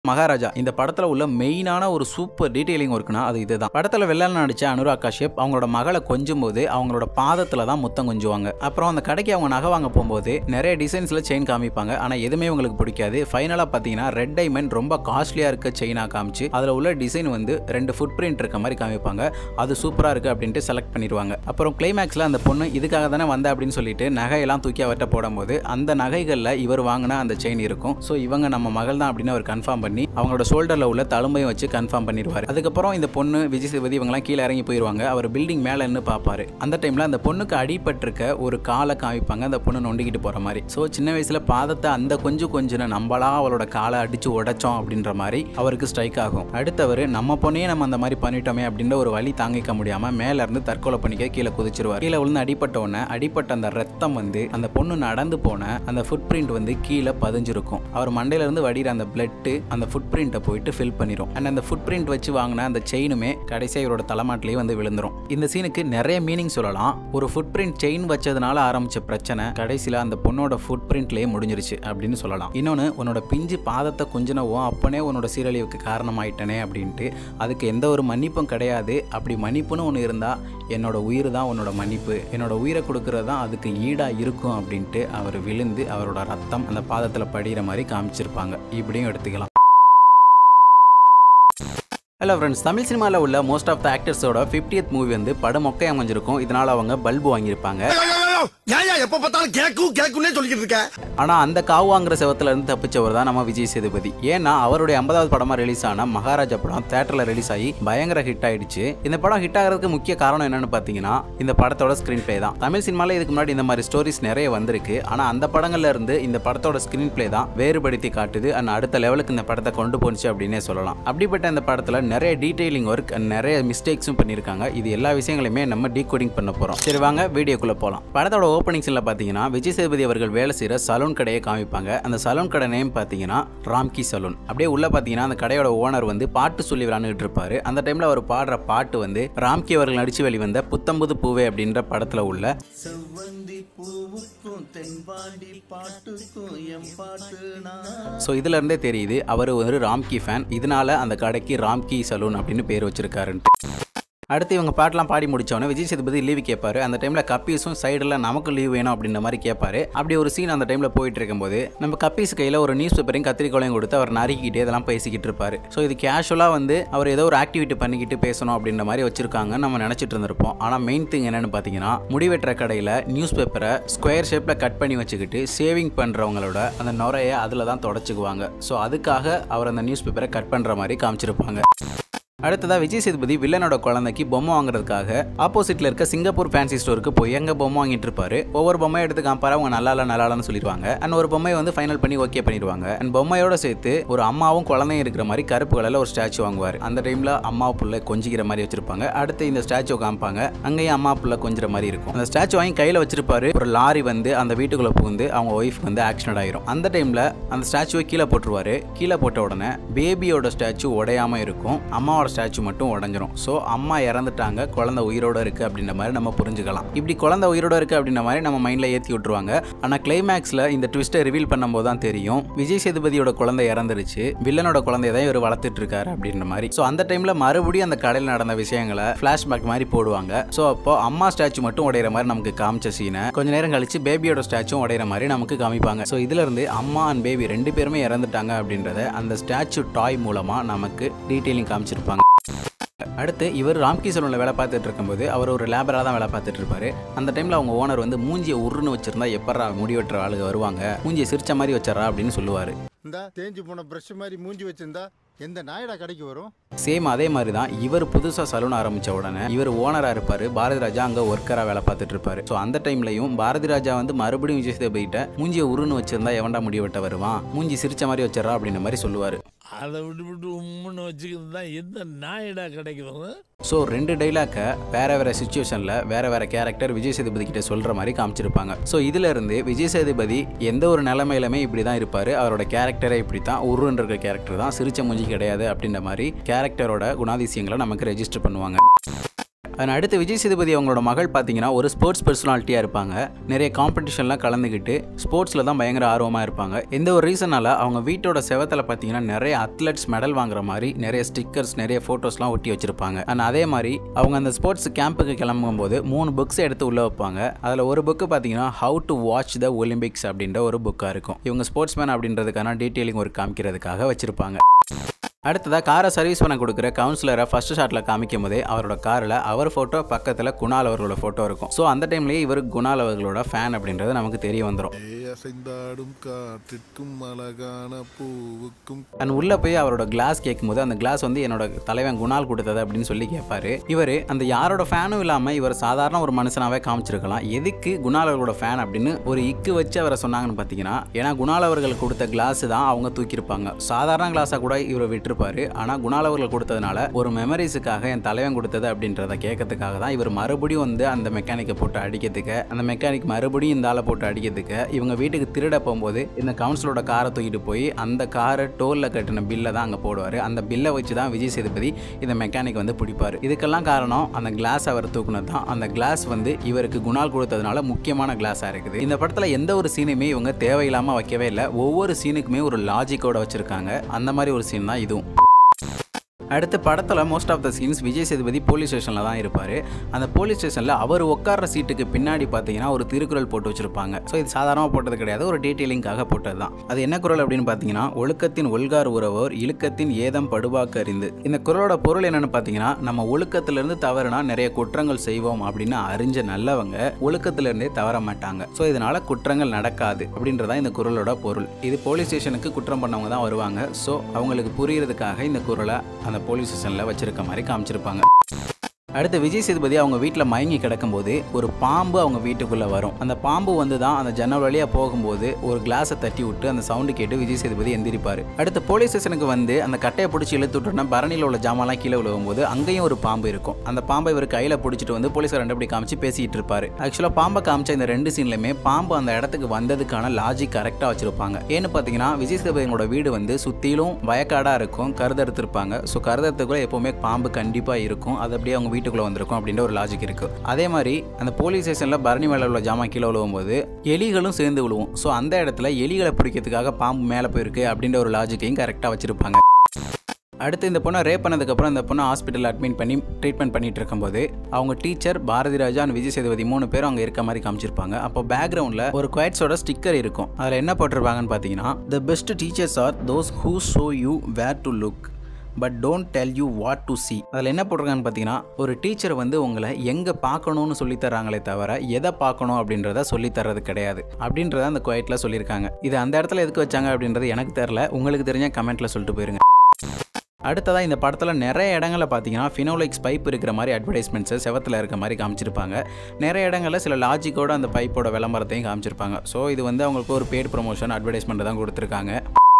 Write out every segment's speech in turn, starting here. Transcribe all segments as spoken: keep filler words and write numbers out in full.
மகாராஜா இந்த படத்துல உள்ள மெயினான ஒரு சூப்பர் டீடைலிங் ஒர்க்னா அது இதுதான். படத்துல வெள்ளல நடிச்ச அனுராக் காஷ்யப் அவங்களோட மகளை கொஞ்சும் போது அவங்களோட பாதத்துல தான் முத்தம் கொஞ்சுவாங்க. அப்புறம் அந்த கடைக்கு அவங்க நகை வாங்க போகும்போது நிறைய டிசைன்ஸ்ல செயின் காமிப்பாங்க. ஆனா எதுவுமே உங்களுக்கு பிடிக்காது. ஃபைனலா பாத்தீங்கன்னா ரெட் டைமண்ட் ரொம்ப காஸ்ட்லியா இருக்க செயினா காமிச்சு அதுல உள்ள டிசைன் வந்து ரெண்டு ஃபுட் பிரிண்ட் இருக்க மாதிரி காமிப்பாங்க. அது சூப்பரா இருக்கு அப்படின்ட்டு செலக்ட் பண்ணிடுவாங்க. அப்புறம் கிளைமேக்ஸ்ல அந்த பொண்ணு இதுக்காக தானே வந்த அப்படின்னு சொல்லிட்டு நகையெல்லாம் தூக்கி அவர்கிட்ட போடும்போது அந்த நகைகள்ல இவர் வாங்கின அந்த செயின் இருக்கும். ஸோ இவங்க நம்ம மகள் தான் அப்படின்னு அவர் கன்ஃபார்ம் அவங்களோட ஷோல்டர்ல உள்ள தழும்பையும் வச்சு கன்ஃபார்ம் பண்ணிடுவார். அதுக்கப்புறம் இந்த பொண்ணு விஜய் சேதுபதி இவங்கலாம் கீழே இறங்கி போயிருவாங்க. அவர் பில்டிங் மேல இருந்து பார்ப்பாரு. அந்த டைம்ல அந்த பொண்ணுக்கு அடிபட்டிருக்க ஒரு காலை காமிப்பாங்க. அந்த பொண்ணு நொண்டிக்கிட்டு போற மாதிரி. ஸோ சின்ன வயசுல பாதத்தை அந்த கொஞ்சம் கொஞ்சம் நம்மளா அவளோட காலை அடிச்சு உடைச்சோம் அப்படின்ற மாதிரி அவருக்கு ஸ்ட்ரைக் ஆகும். அடுத்தவர் நம்ம பொண்ணையே நம்ம அந்த மாதிரி பண்ணிட்டோமே அப்படின்ற ஒரு வழி தாங்கிக்க முடியாம மேல இருந்து தற்கொலை பண்ணிக்க கீழே குதிச்சிருவார். கீழே விழுந்து அடிப்பட்ட உடனே அடிப்பட்ட அந்த ரத்தம் வந்து அந்த பொண்ணு நடந்து போன அந்த ஃபுட் பிரிண்ட் வந்து கீழே பதிஞ்சிருக்கும். அவர் மண்டையில இருந்து வடிகிற அந்த பிளட் அந்த ஃபுட் பிரிண்ட்டை போயிட்டு ஃபில் பண்ணிரும். அண்ட் அந்த ஃபுட் பிரிண்ட் வச்சு வாங்கின அந்த செயினுமே கடைசியாக இவரோட தலைமாட்டிலேயே வந்து விழுந்துரும். இந்த சீனுக்கு நிறைய மீனிங் சொல்லலாம். ஒரு ஃபுட் பிரிண்ட் செயின் வச்சதுனால ஆரம்பிச்ச பிரச்சனை கடைசியில் அந்த பொண்ணோட ஃபுட் பிரிண்ட்லேயே முடிஞ்சிருச்சு அப்படின்னு சொல்லலாம். இன்னொன்று, உன்னோட பிஞ்சு பாதத்தை கொஞ்சனவும் அப்பனே உன்னோட சீரழிவுக்கு காரணமாயிட்டனே அப்படின்ட்டு அதுக்கு எந்த ஒரு மன்னிப்பும் கிடையாது. அப்படி மன்னிப்புன்னு ஒன்று இருந்தால் என்னோட உயிர் தான் உன்னோட மன்னிப்பு, என்னோட உயிரை கொடுக்கறது தான் அதுக்கு ஈடாக இருக்கும் அப்படின்ட்டு அவர் விழுந்து அவரோட ரத்தம் அந்த பாதத்தில் படிகிற மாதிரி காமிச்சிருப்பாங்க. இப்படியும் எடுத்துக்கலாம். ஹலோ ஃப்ரெண்ட்ஸ், தமிழ் சினிமாவில் உள்ள மோஸ்ட் ஆஃப் த ஆக்டர்ஸோட ஃபிஃப்டியத் மூவி வந்து படம் மொக்கையாக அமைஞ்சிருக்கும். இதனால் அவங்க பல்பு வாங்கியிருப்பாங்க. ஆனா அந்த காவு வாங்குற செவத்துல இருந்து தப்பிச்சவர் தான் நம்ம விஜய் சேதுபதி. ஏன்னா அவருடைய ஐம்பதாவது படமா ரிலீஸ் ஆன மகாராஜா படம் தியேட்டர்ல ரிலீஸ் ஆகி பயங்கர ஹிட் ஆயிடுச்சு. இந்த படம் ஹிட் ஆகிறதுக்கு முக்கிய காரணம் என்னன்னு பாத்தீங்கன்னா இந்த படத்தோட ஸ்கிரீன் பிளே தான். தமிழ் சினிமால இதுக்கு முன்னாடி இந்த மாதிரி ஸ்டோரிஸ் நிறைய வந்திருக்கு. ஆனா அந்த படங்கள்ல இருந்து இந்த படத்தோட ஸ்கிரீன் பிளே தான் வேறுபடுத்தி காட்டுது. அண்ட் அடுத்த லெவலுக்கு இந்த படத்தை கொண்டு போச்சு அப்படின்னே சொல்லலாம். அப்படிப்பட்ட இந்த படத்துல நிறைய டீடைலிங் ஒர்க் அண்ட் நிறைய மிஸ்டேக்ஸும் பண்ணிருக்காங்க. இது எல்லா விஷயங்களையுமே நம்ம டீகோடிங் பண்ண போறோம். சரி வாங்க வீடியோக்குள்ள போலாம். படத்தோட ஓப்பனிங் சீன்ல பாத்தீங்கன்னா விஜய் சேதுபதி அவர்கள் வேலை செய்யற சலூன் கடையை காமிப்பாங்க. அந்த சலூன் கடை நேம் பாத்தீங்கன்னா ராம்கி சலூன். அப்படியே உள்ள பாத்தீங்கன்னா அந்த கடையோட ஓனர் வந்து பாட்டு சொல்லி விளையாண்டுட்டு இருப்பாரு. அந்த டைம்ல அவர் பாடுற பாட்டு வந்து ராம்கி அவர்கள் நடிச்சு வெளிவந்த புத்தம்புது பூவே அப்படின்ற படத்துல உள்ள சோ இதுல இருந்தே தெரியுது அவர் ஒரு ராம்கி ஃபேன். இதனால அந்த கடைக்கு ராம்கி சலூன் அப்படின்னு பேர் வச்சிருக்காருன்ட்டு. அடுத்து இவங்க பாட்டெல்லாம் பாடி முடிச்சவொடனே விஜய் சேதுபதி லீவ் கேட்பாரு. அந்த டைம்ல கப்பீஸும் சைடுல நமக்கு லீவ் வேணும் அப்படின்ற மாதிரி கேட்பாரு. அப்படி ஒரு சீன் அந்த டைம்ல போயிட்டு இருக்கும்போது நம்ம கப்பீஸ் கையில ஒரு நியூஸ் பேப்பரையும் கத்திரிக்கோளையும் கொடுத்து அவர் நறுக்கிட்டே இதெல்லாம் பேசிக்கிட்டு இருப்பாரு. ஸோ இது கேஷுவலா வந்து அவர் ஏதோ ஒரு ஆக்டிவிட்டி பண்ணிக்கிட்டு பேசணும் அப்படின்ற மாதிரி வச்சிருக்காங்க நம்ம நினைச்சிட்டு இருந்திருப்போம். ஆனா மெயின் திங் என்னன்னு பாத்தீங்கன்னா முடிவெட்டுற கடையில நியூஸ் பேப்பரை ஸ்கொயர் ஷேப்ல கட் பண்ணி வச்சுக்கிட்டு சேவிங் பண்றவங்களோட அந்த நுரையை அதுல தான் தொடச்சுக்குவாங்க. ஸோ அதுக்காக அவர் அந்த நியூஸ் பேப்பரை கட் பண்ற மாதிரி காமிச்சிருப்பாங்க. அடுத்ததா விஜய் சேதுபதி வில்லனோட குழந்தைக்கு பொம்மை வாங்குறதுக்காக ஆப்போசிட்ல இருக்க சிங்கப்பூர் ஃபேன்சி ஸ்டோருக்கு போய் எங்க பொம்மை வாங்கிட்டு இருப்பாரு. ஒவ்வொரு பொம்மையை எடுத்து காமிப்பாரு. அவங்க நல்லா இல்ல நல்லா இல்லன்னு சொல்லிடுவாங்க. அண்ட் ஒரு பொம்மையை வந்து ஃபைனல் பண்ணி ஓகே பண்ணிடுவாங்க. அண்ட் பொம்மையோட சேர்த்து ஒரு அம்மாவும் குழந்தையும் இருக்கிற மாதிரி கருப்பு கலர்ல ஒரு ஸ்டாச்சு வாங்குவார். அந்த டைம்ல அம்மா புள்ள கொஞ்சிக்கிற மாதிரி வச்சிருப்பாங்க. அடுத்து இந்த ஸ்டாச்சு காமிப்பாங்க. அங்கேயும் அம்மா புள்ள கொஞ்சிற மாதிரி இருக்கும். அந்த ஸ்டாச்சு வாங்கி கையில வச்சிருப்பாரு. ஒரு லாரி வந்து அந்த வீட்டுக்குள்ள புகுந்து அவங்க ஒய்ஃப் வந்து ஆக்சிடென்ட் ஆயிரும். அந்த டைம்ல அந்த ஸ்டாச்சுவை கீழே போட்டுருவாரு. கீழே போட்ட உடனே பேபியோட ஸ்டாச்சு உடையாம இருக்கும். அம்மாவோட ஸ்டாச்சு மட்டும் உடைஞ்சிரும். சோ அம்மா இறந்துட்டாங்க, குழந்தை உயிரோட இருக்கு அப்படின்ற மாதிரி நம்ம புரிஞ்சுக்கலாம். இப்படி குழந்தை உயிரோட இருக்கு அப்படின்ற மாதிரி நம்ம மைண்ட்ல ஏத்தி விட்டுருவாங்க. ஆனா கிளைமேக்ஸ்ல இந்த ட்விஸ்டை ரிவீல் பண்ணும்போது தான் தெரியும் விஜய் சேதுபதியோட குழந்தை இறந்துருச்சு, வில்லனோட குழந்தைய தான் இவர் வளர்த்துட்டு இருக்காரு அப்படின்ற மாதிரி. சோ அந்த டைம்ல மறுபடியும் அந்த கடையில் நடந்த விஷயங்களை பிளாஷ்பேக் மாதிரி போடுவாங்க. சோ அப்போ அம்மா ஸ்டாச்சு மட்டும் உடையிற மாதிரி நமக்கு காமிச்ச சீனை கொஞ்ச நேரம் கழிச்சு பேபியோட ஸ்டாச்சும் உடையிற மாதிரி நமக்கு காமிப்பாங்க. சோ இதுல இருந்து அம்மா அண்ட் பேபி ரெண்டு பேருமே இறந்துட்டாங்க அப்படின்றத அந்த ஸ்டாச்சு டாய் மூலமா நமக்கு டீடைலிங் காமிச்சிருப்பாங்க. அடுத்து இவர் ராம்கி சலூன்ல வேலை பார்த்துட்டு இருக்கும்போது அவர் ஒரு லேபரா தான் வேலை பார்த்துட்டு இருப்பாரு. அந்த டைம்ல அவங்க ஓனர் வந்து மூஞ்சியை உருன்னு வச்சிருந்தா எப்பறா முடி வெட்டுற ஆளுங்க வருவாங்க, மூஞ்சியை சிரிச்ச மாதிரி வச்சறா அப்படின்னு சொல்லுவாரு. இந்த தேஞ்சு போன பிரஷ் மாதிரி மூஞ்சி வச்சிருந்தா எந்த நாயடா கடைக்கு வரும்? சேம் அதே மாதிரி தான் இவர் புதுசா சலூன் ஆரம்பிச்ச உடனே இவர் ஓனரா இருப்பாரு. பாரதி ராஜா அங்க ஒர்க்கரா வேலை பார்த்துட்டு இருப்பாரு. ஸோ அந்த டைம்லயும் பாரதி ராஜா வந்து மறுபடியும் விஜய் சேதுபதிட்ட மூஞ்சியை உருன்னு வச்சிருந்தா எவன்டா முடி வெட்ட வருவான், மூஞ்சி சிரிச்ச மாதிரி வச்சறா அப்படின்ற மாதிரி சொல்லுவாரு. அதை விட்டு விட்டு உம்முன்னு வச்சுக்கிறது தான் எந்த நாயடா கிடைக்கிறது. ஸோ ரெண்டு டைலாக்கை வேற வேற சுச்சுவேஷன்ல வேற வேற கேரக்டர் விஜய் சேதுபதி கிட்ட சொல்ற மாதிரி காமிச்சிருப்பாங்க. ஸோ இதுல இருந்து விஜய் சேதுபதி எந்த ஒரு நிலைமையிலுமே இப்படி தான் இருப்பாரு. அவரோட கேரக்டரே இப்படி தான், உருன்ற இருக்கிற கேரக்டர் தான், சிரிச்ச மூஞ்சி கிடையாது அப்படின்ற மாதிரி கேரக்டரோட குணாதிசயங்களை நமக்கு ரெஜிஸ்டர் பண்ணுவாங்க. அண்ட் அடுத்து விஜய் சேதுபதி அவங்களோட மகள் பார்த்தீங்கன்னா ஒரு ஸ்போர்ட்ஸ் பர்சனாலிட்டியாக இருப்பாங்க. நிறைய காம்படிஷன்லாம் கலந்துக்கிட்டு ஸ்போர்ட்ஸில் தான் பயங்கர ஆர்வமாக இருப்பாங்க. எந்த ஒரு ரீசனால் அவங்க வீட்டோட செவத்தில் பார்த்தீங்கன்னா நிறைய அத்லெட்ஸ் மெடல் வாங்குற மாதிரி நிறைய ஸ்டிக்கர்ஸ் நிறைய ஃபோட்டோஸ்லாம் ஒட்டி வச்சிருப்பாங்க. அண்ட் அதே மாதிரி அவங்க அந்த ஸ்போர்ட்ஸ் கேம்புக்கு கிளம்பும் போது மூணு புக்ஸ் எடுத்து உள்ளே வைப்பாங்க. அதில் ஒரு புக்கு பார்த்தீங்கன்னா how to watch the Olympics அப்படின்ற ஒரு புக்காக இருக்கும். இவங்க ஸ்போர்ட்ஸ் மேன் அப்படின்றதுக்கான டீட்டெயிலிங் ஒரு காமிக்கிறதுக்காக வச்சிருப்பாங்க. அடுத்ததாக காரை சர்வீஸ் பண்ண கொடுக்குற கவுன்சிலரை ஃபர்ஸ்ட் ஷாட்டில் காமிக்கும் போதே அவரோட காரில் அவர் ஃபோட்டோ பக்கத்தில் குணால் அவர்களோட ஃபோட்டோ இருக்கும். ஸோ அந்த டைம்லேயே இவர் குணால் அவர்களோட ஃபேன் அப்படின்றது நமக்கு தெரிய வந்துடும். அண்ட் உள்ளே போய் அவரோட கிளாஸ் கேட்கும்போது அந்த கிளாஸ் வந்து என்னோட தலைவன் குணால் கொடுத்தது அப்படின்னு சொல்லி கேட்பாரு. இவர் அந்த யாரோட ஃபேனும் இல்லாமல் இவர் சாதாரண ஒரு மனுஷனாவே காமிச்சிருக்கலாம். எதுக்கு குணால் அவர்களோட ஃபேன் அப்படின்னு ஒரு இக்கு வச்சு அவரை சொன்னாங்கன்னு பார்த்தீங்கன்னா, ஏன்னா குணால் அவர்கள் கொடுத்த கிளாஸ் தான் அவங்க தூக்கியிருப்பாங்க. சாதாரண கிளாஸாக கூட இவரை விட்டு இருப்பாரு. ஆனா குணால் அவர்கள் கொடுத்ததுனால ஒரு மெமரிஸுக்காக என் தலைவன் கொடுத்தது அப்படின்றத கேட்கறதுக்காக தான் இவர் மறுபடியும் வந்து அந்த மெக்கானிக்கை போட்டு அடிக்கிறதுக்கு அந்த மெக்கானிக் மறுபடியும் இந்த ஆளை போட்டு அடிக்கிறதுக்கு இவங்க வீட்டுக்கு திருட போகும்போது இந்த கவுன்சிலோட காரை தூக்கிட்டு போய் அந்த காரை டோல்ல கட்டின பில்லை தான் அங்கே போடுவார். அந்த பில்லை வச்சு தான் விஜய் சேதுபதி இந்த மெக்கானிக் வந்து பிடிப்பார். இதுக்கெல்லாம் காரணம் அந்த கிளாஸ் அவர் தூக்குனது தான். அந்த கிளாஸ் வந்து இவருக்கு குணால் கொடுத்ததுனால முக்கியமான கிளாஸாக இருக்குது. இந்த படத்தில் எந்த ஒரு சீனுமே இவங்க தேவையில்லாமல் வைக்கவே இல்லை. ஒவ்வொரு சீனுக்குமே ஒரு லாஜிக்கோட வச்சிருக்காங்க. அந்த மாதிரி ஒரு சீன் தான் இதுவும். அடுத்த படத்தில் most of the scenes Vijay Sethupathi police ஸ்டேஷனில் தான் இருப்பார். அந்த போலீஸ் ஸ்டேஷனில் அவர் உட்கார்ற சீட்டுக்கு பின்னாடி பார்த்தீங்கன்னா ஒரு திருக்குறள் போட்டு வச்சிருப்பாங்க. ஸோ இது சாதாரணமாக போட்டது கிடையாது, ஒரு டீட்டெயிலிங்காக போட்டது தான். அது என்ன குறள் அப்படின்னு பார்த்தீங்கன்னா, ஒழுக்கத்தின் ஒல்கார் உறவோர் இழுக்கத்தின் ஏதம் படுபாக்கு அறிந்து. இந்த குறளோட பொருள் என்னன்னு பார்த்தீங்கன்னா, நம்ம ஒழுக்கத்திலிருந்து தவறுனா நிறைய குற்றங்கள் செய்வோம் அப்படின்னு அறிஞ்ச நல்லவங்க ஒழுக்கத்திலிருந்தே தவற மாட்டாங்க. ஸோ இதனால குற்றங்கள் நடக்காது அப்படின்றதான் இந்த குறளோட பொருள். இது போலீஸ் ஸ்டேஷனுக்கு குற்றம் பண்ணவங்க தான் வருவாங்க. ஸோ அவங்களுக்கு புரியறதுக்காக இந்த குறளை அந்த போலீஸ் ஸ்டேஷன்ல வச்சிருக்க மாதிரி காமிச்சிருப்பாங்க. அடுத்து விஜய் சேதுபதி அவங்க வீட்டில் மயங்கி கிடக்கும்போது ஒரு பாம்பு அவங்க வீட்டுக்குள்ளே வரும். அந்த பாம்பு வந்து தான் அந்த ஜன்னல் வழியாக போகும்போது ஒரு கிளாஸை தட்டி விட்டு அந்த சவுண்டு கேட்டு விஜய் சேதுபதி எந்திரிப்பார். அடுத்து போலீஸ் ஸ்டேஷனுக்கு வந்து அந்த கட்டையை பிடிச்சி இழுத்து விட்டோன்னா பரணியில் உள்ள ஜாமான்லாம் கீழே விழுவும்போது அங்கேயும் ஒரு பாம்பு இருக்கும். அந்த பாம்பை இவர் கையில் பிடிச்சிட்டு வந்து போலீஸார் ரெண்டு அப்படி காமிச்சு பேசிட்டு இருப்பார். ஆக்சுவலாக பாம்பை காமிச்ச இந்த ரெண்டு சீன்லையுமே பாம்பு அந்த இடத்துக்கு வந்ததுக்கான லாஜிக் கரெக்டாக வச்சிருப்பாங்க. ஏன்னு பார்த்தீங்கன்னா, விஜய் சேதுபதியோட வீடு வந்து சுற்றிலும் வயக்காடாக இருக்கும், கருதறுத்திருப்பாங்க. ஸோ கருதறதுக்குள்ள எப்போவுமே பாம்பு கண்டிப்பாக இருக்கும். அது அப்படியே அவங்க வீட்டுக்குள்ள வந்திருக்கும் அப்படின்ற ஒரு லாஜிக் இருக்கு. அதே மாதிரி அந்த போலீஸ் ஸ்டேஷன்ல பரணி மேல உள்ள ஜாமான் கீழே விழுவும் போது எலிகளும் சேர்ந்து விழுவும். ஸோ அந்த இடத்துல எலிகளை பிடிக்கிறதுக்காக பாம்பு மேலே போயிருக்கு அப்படின்ற ஒரு லாஜிக்கையும் கரெக்டாக வச்சிருப்பாங்க. அடுத்து இந்த பொண்ணை ரேப் பண்ணதுக்கப்புறம் இந்த பொண்ணை ஹாஸ்பிட்டல் அட்மிட் பண்ணி ட்ரீட்மெண்ட் பண்ணிட்டு இருக்கும்போது அவங்க டீச்சர் பாரதி ராஜா அண்ட் விஜய் சேதுபதி மூணு பேரும் அங்கே இருக்க மாதிரி காமிச்சிருப்பாங்க. அப்போ பேக்ரவுண்டில் ஒரு குவைட்ஸோட ஸ்டிக்கர் இருக்கும். அதில் என்ன போட்டிருப்பாங்கன்னு பார்த்தீங்கன்னா, the best teachers are those who show you where to look but don't tell you what to see. அதில் என்ன போட்டிருக்காங்கன்னு பார்த்தீங்கன்னா, ஒரு டீச்சர் வந்து உங்களை எங்கே பார்க்கணும்னு சொல்லித்தராங்களே தவிர எதை பார்க்கணும் அப்படின்றத சொல்லித்தரது கிடையாது அப்படின்றத அந்த குவைட்டில் சொல்லியிருக்காங்க. இது அந்த இடத்துல எதுக்கு வச்சாங்க அப்படின்றது எனக்கு தெரியல. உங்களுக்கு தெரிஞ்ச கமெண்ட்டில் சொல்லிட்டு போயிருங்க. அடுத்ததாக இந்த படத்தில் நிறைய இடங்களில் பார்த்தீங்கன்னா ஃபினோலிக்ஸ் பைப் இருக்கிற மாதிரி அட்வர்டைஸ்மெண்ட்ஸை செவத்தில் இருக்க மாதிரி காமிச்சிருப்பாங்க. நிறைய இடங்களில் சில லாஜிக்கோட அந்த பைப்போட விளம்பரத்தையும் காமிச்சிருப்பாங்க. ஸோ இது வந்து அவங்களுக்கு ஒரு பெய்ட் ப்ரொமோஷன் அட்வர்டைஸ்மெண்ட் தான் கொடுத்துருக்காங்க.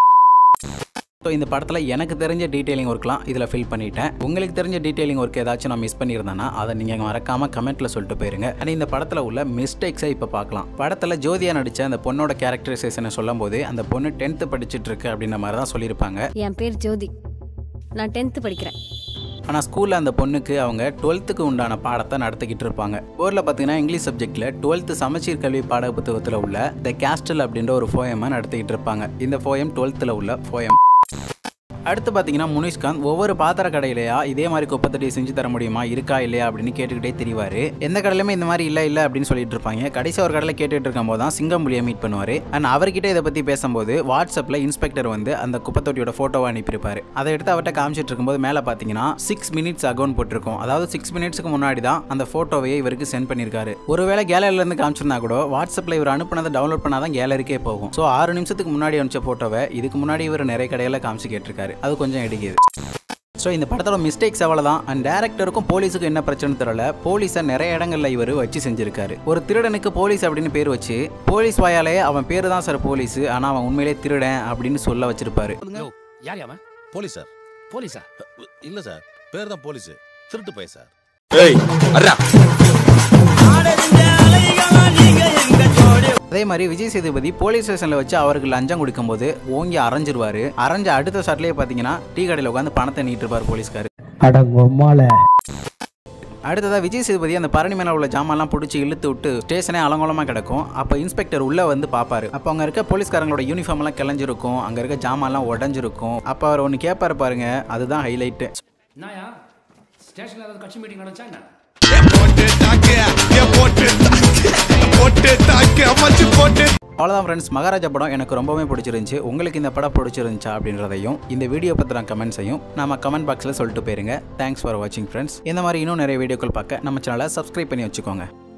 ஸோ இந்த படத்தில் எனக்கு தெரிஞ்ச டீட்டெயிலிங் ஒர்க்லாம் இதில் ஃபில் பண்ணிட்டேன். உங்களுக்கு தெரிஞ்ச டீட்டெயிலிங் ஒர்க் ஏதாச்சும் நான் மிஸ் பண்ணியிருந்தேன்னா அதை நீங்கள் மறக்காமல் கமெண்ட்டில் சொல்லிட்டு போயிருங்க. ஆனால் இந்த படத்தில் உள்ள மிஸ்டேக்ஸை இப்போ பார்க்கலாம். படத்தில் ஜோதியா நடித்த அந்த பொண்ணோட கேரக்டரைசேஷனை சொல்லும் போது அந்த பொண்ணு டென்த்து படிச்சுட்டு இருக்கு அப்படின்ற மாதிரி தான் சொல்லியிருப்பாங்க. என் பேர் ஜோதி, நான் டென்த்து படிக்கிறேன். ஆனால் ஸ்கூலில் அந்த பொண்ணுக்கு அவங்க டுவெல்த்துக்கு உண்டான பாடத்தை நடத்திக்கிட்டு இருப்பாங்க. போர்டில் பார்த்தீங்கன்னா இங்கிலீஷ் சப்ஜெக்டில் டுவெல்த்து சமச்சீர் கல்வி பாட புத்தகத்தில் உள்ள த கேஸ்டல் அப்படின்ற ஒரு போயமை நடத்திக்கிட்டு இருப்பாங்க. இந்த போயம் டுவெல்த்தில் உள்ள போயம். அடுத்து பார்த்தீங்கன்னா முனிஷ்காந்த் ஒவ்வொரு பாத்திர கடையிலையா இதே மாதிரி குப்பத்தட்டி செஞ்சு தர முடியுமா, இருக்கா இல்லையா அப்படின்னு கேட்டுக்கிட்டே தெரிவார். எந்த கடையிலுமே இந்த மாதிரி இல்லை இல்லை அப்படின்னு சொல்லிட்டு இருப்பாங்க. கடைசி ஒரு கடையில் கேட்டுட்டு இருக்கும் போது தான் சிங்கம்புலியை மீட் பண்ணுவார். அண்ட் அவர்கிட்ட இதை பற்றி பேசும்போது வாட்ஸ்அப்பில் இன்ஸ்பெக்டர் வந்து அந்த குப்பத்தொட்டியோட ஃபோட்டோவை அனுப்பியிருப்பாரு. அதை எடுத்து அவர்கிட்ட காமிச்சிட்டு இருக்கும்போது மேலே பார்த்தீங்கன்னா சிக்ஸ் மினிட்ஸ் அகௌண்ட் போட்டிருக்கும். அதாவது சிக்ஸ் மினிட்ஸ்க்கு முன்னாடி தான் அந்த ஃபோட்டோவையே இவருக்கு சென்ட் பண்ணியிருக்காரு. ஒருவேளை கேலரியிலேருந்து காமிச்சிருந்தா கூட வாட்ஸ்அப்பில் இவர் அனுப்பினதை டவுன்லோட் பண்ணாதான் கேலரிக்கே போகும். ஸோ ஆறு நிமிஷத்துக்கு முன்னாடி அனுப்பிச்ச ஃபோட்டோவை இதுக்கு முன்னாடி இவர் நிறைய கடையில் காமிச்சு கேட்டிருக்காரு. அது கொஞ்சம் இடிக்குது. ஸோ இந்த படத்தோட மிஸ்டேக்ஸ் அவ்வளோதான். அண்ட் டேரக்டருக்கும் போலீஸுக்கும் என்ன பிரச்சனை தெரியல. போலீஸை நிறைய இடங்களில் இவர் வச்சு செஞ்சிருக்காரு. ஒரு திருடனுக்கு போலீஸ் அப்படின்னு பேர் வச்சு போலீஸ் வாயாலே அவன் பேர் தான் சார் போலீஸ், ஆனால் அவன் உண்மையிலே திருடன் அப்படின்னு சொல்ல வச்சிருப்பாரு. யார் அவன்? Police sir. போலீஸா? இல்ல சார், பேர் தான் போலீஸ், திருட்டு போய் சார். அதே மாதிரி விஜய் சேதுபதி போலீஸ் ஸ்டேஷன்ல வச்சு அவருக்கு லஞ்சம் கொடுக்கும் போது ஓங்கி அரைஞ்சிருவாரு. அரைஞ்ச அடுத்த ஷாட்லயே பாத்தீங்கன்னா டீ கடையில் உட்காந்து பணத்தை நீட்டு இருப்பாரு போலீஸ்காரு. அடுத்ததாக விஜய் சேதுபதி அந்த பரணி மேலே உள்ள ஜாமான்லாம் பிடிச்சி இழுத்து விட்டு ஸ்டேஷனே அலங்கோலமாக கிடக்கும். அப்போ இன்ஸ்பெக்டர் உள்ளே வந்து பார்ப்பாரு. அப்போ அங்கே இருக்க போலீஸ்காரங்களோட யூனிஃபார்ம் எல்லாம் கிளஞ்சிருக்கும், அங்கே இருக்க ஜாமான்லாம் உடஞ்சிருக்கும். அப்போ அவர் ஒன்று கேட்பாரு பாருங்க, அதுதான் ஹைலைட்டு. நாயா ஸ்டேஷன்ல ஏதாவது கட்சி மீட்டிங் நடந்துச்சா என்ன? அவ்வளோதான் ஃப்ரெண்ட்ஸ், மகாராஜா படம் எனக்கு ரொம்பவே பிடிச்சிருந்துச்சு. உங்களுக்கு இந்த படம் பிடிச்சிருந்துச்சா அப்படின்றதையும் இந்த வீடியோ பற்றின கமெண்ட்ஸையும் நம்ம கமெண்ட் பாக்ஸில் சொல்லிட்டு போயிருங்க. தேங்க்ஸ் ஃபார் வாட்சிங் ஃப்ரெண்ட்ஸ். இந்த மாதிரி இன்னும் நிறைய வீடியோக்கள் பார்க்க நம்ம சேனலை சப்ஸ்கிரைப் பண்ணி வச்சுக்கோங்க.